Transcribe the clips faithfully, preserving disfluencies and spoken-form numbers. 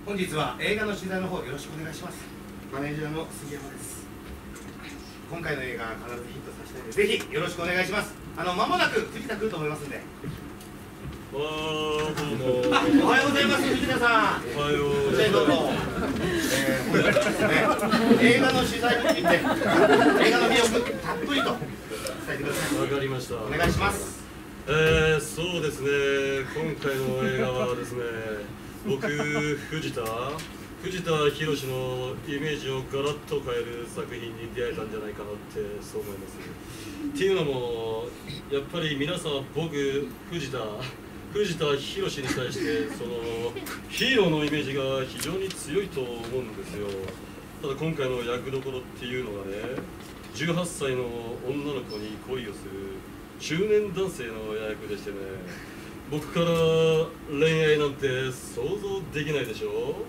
本日は映画の取材の方よろしくお願いします。マネージャーの杉山です。今回の映画必ずヒットさせたいので、ぜひよろしくお願いします。あの間もなく藤田来ると思いますんで。 あー、どうも。 おはようございます、藤田さん。 おはようこちらにどうぞ。えー、本日はですね、映画の取材について、映画の魅力たっぷりと伝えてください。 わかりました。 お願いします。 えー、そうですね。今回の映画はですね、僕藤田藤田寛のイメージをガラッと変える作品に出会えたんじゃないかなってそう思います。っていうのもやっぱり皆さん僕藤田藤田寛に対してそのヒーローのイメージが非常に強いと思うんですよ。ただ今回の役どころっていうのがね、じゅうはっさいの女の子に恋をする中年男性の役でしてね、僕から恋愛なんて想像できないでしょ。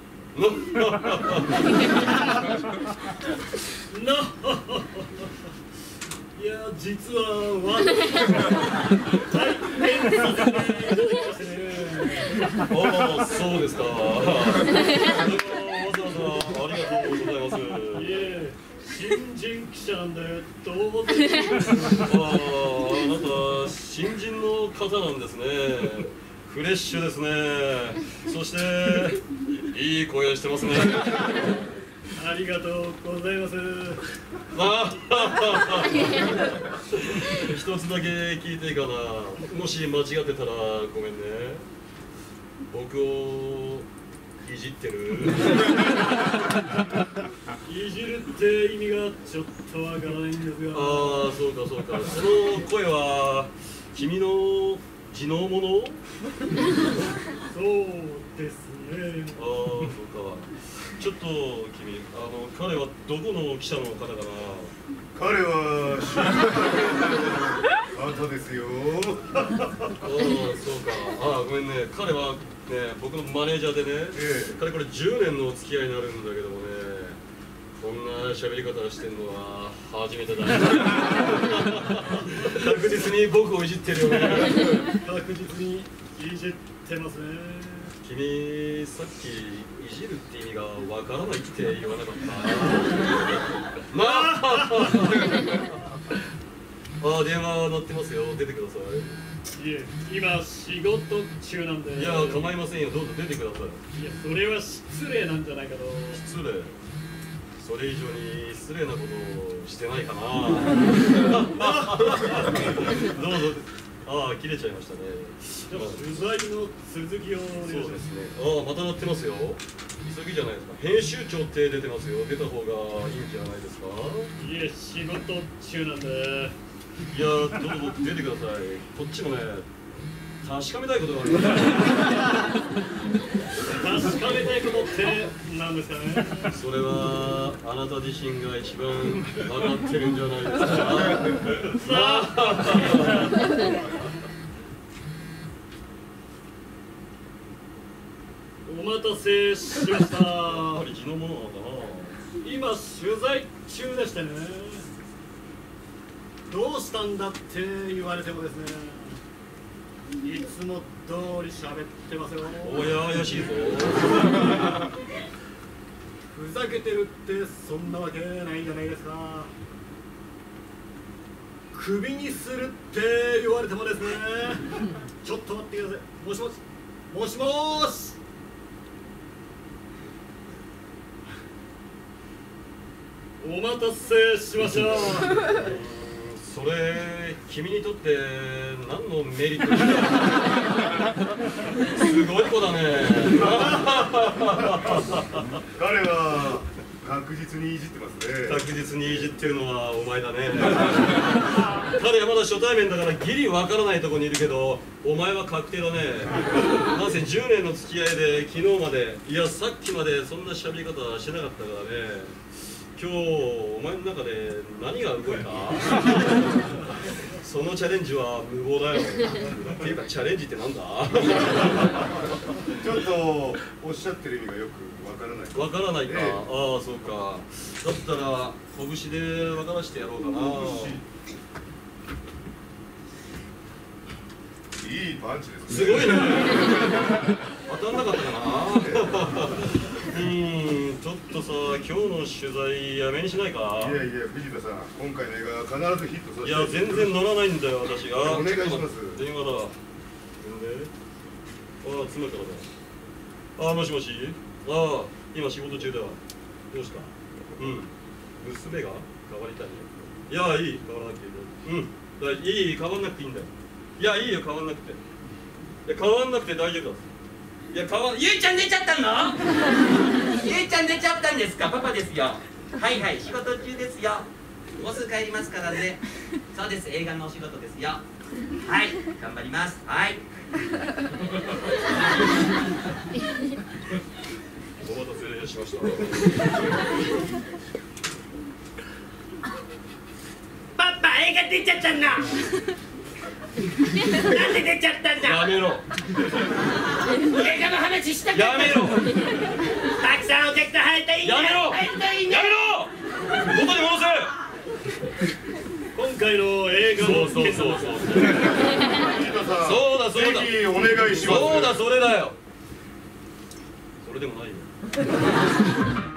いや実は私体験させていただきましてね。ああそうですか。わざわざありがとうございます。いえ新人記者なんでどうぞ。あああなた新人の方なんですね。フレッシュですね。そしていい声してますね。ありがとうございます。あ一つだけ聞いていいかな。もし間違ってたらごめんね。僕をいじってる？いじるって意味がちょっとわからないんですが。ああそうかそうか。その声は君の地のもの？そうですね。ああそうか。ちょっと君、あの彼はどこの記者の方かな。 彼はあなたですよ。 ああそうか。ああごめんね。彼はね僕のマネージャーでね、ええ、彼これじゅうねんのお付き合いになるんだけどもね、こんな喋り方してんのは初めてだね。確実に僕をいじってるよね。確実にいじってますね。君さっきいじるって意味がわからないって言わなかった？なああ電話鳴ってますよ。出てください。いえ今仕事中なんで。いや構いませんよ。どうぞ出てください。いやそれは失礼なんじゃないかと。失礼？それ以上に失礼なことをしてないかな。どうぞ。ああ切れちゃいましたね。取材の続きを。そうですね。ああまた鳴ってますよ。急ぎじゃないですか。編集長って出てますよ。出た方がいいんじゃないですか。いえ仕事中なんで。いやどうぞ出てください。こっちもね確かめたいことがあるんです。確かめたいことって何ですかね。それはあなた自身が一番分かってるんじゃないですか。お待たせしました。やっぱり地のものなのかな。今取材中でしてね。どうしたんだって言われてもですね、いつも通り喋ってますよ。おや怪しいぞ。ふざけてるってそんなわけないじゃないですか。クビにするって言われてもですね。ちょっと待ってください。もしもしもしもーし。お待たせしました。それ君にとって何のメリットですか。すごい子だね。 彼は確実にいじってますね。 確実にいじってるのはお前だね。彼はまだ初対面だからギリわからないところにいるけど、お前は確定だね。なんせじゅうねんの付き合いで昨日まで、いやさっきまでそんな喋り方しなかったからね。今日お前の中で何が動いた？そのチャレンジは無謀だよ。っていうかチャレンジってなんだ？ ちょっとおっしゃってる意味がよくわからない。 わからないか。ええ、ああそうか。だったら拳で分からしてやろうかな。 いいパンチですね。 すごいね。 当たんなかったかな。うーん、ちょっとさ、今日の取材やめにしないか。 いやいや、藤田さん、今回の映画は必ずヒットさせて。 いや、全然乗らないんだよ、私が。 お願いします。 電話だ。で、ああ、妻からだ。ああ、もしもし。ああ、今仕事中だわ。どうした。うん。娘が変わりたい。いや、いい、変わらなくていい。うん。だいい、変わんなくていいんだよ。いや、いいよ、変わんなくて。いや、変わんなくて大丈夫だ。いや、変わん、 ゆいちゃん出ちゃったの？ゆいちゃん出ちゃったんですか？パパですよ。はいはい、仕事中ですよ。もうすぐ帰りますからね。そうです、映画のお仕事ですよ。はい、頑張ります。はい。 お待たせしました。 パパ、映画出ちゃったんだ。なんで出ちゃったんだ。 やめろ。 映画の話したかった。 やめろ。 たくさんお客さん入ったらいいね。 やめろ。 入るといいね。 やめろ。元に戻せ。今回の映画のそうそうそうそう。そうだそうだ。 ぜひお願いします。 そうだそれだよ。それでもないよ。